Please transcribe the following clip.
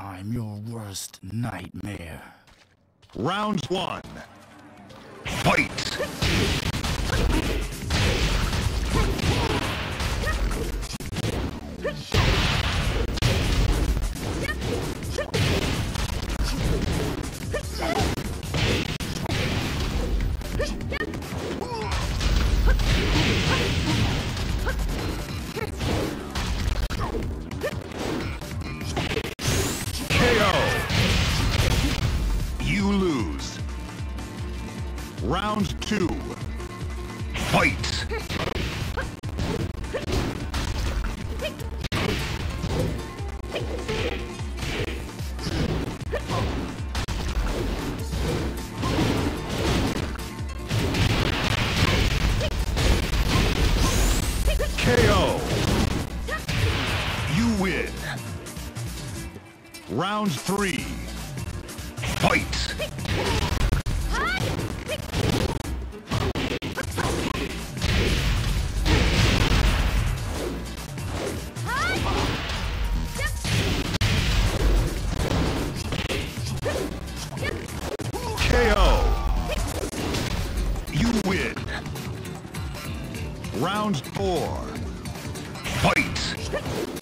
I'm your worst nightmare. Round one. Fight! You lose. Round two. Fight! KO! You win. Round three. Fight! KO! You win. Round four. Fight!